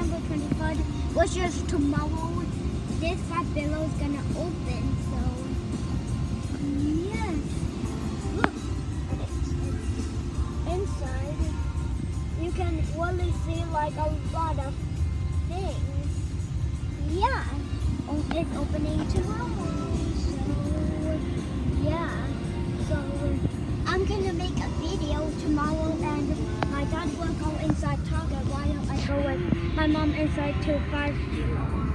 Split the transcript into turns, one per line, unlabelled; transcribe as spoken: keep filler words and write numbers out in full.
December twenty-third, which is tomorrow, this five below is gonna open. So yes, look at it. It's inside. You can really see like a lot of things. Yeah, oh, it's opening tomorrow. So yeah, so I'm gonna make a video tomorrow, and my dad will go inside Target while I go with my mom inside to five.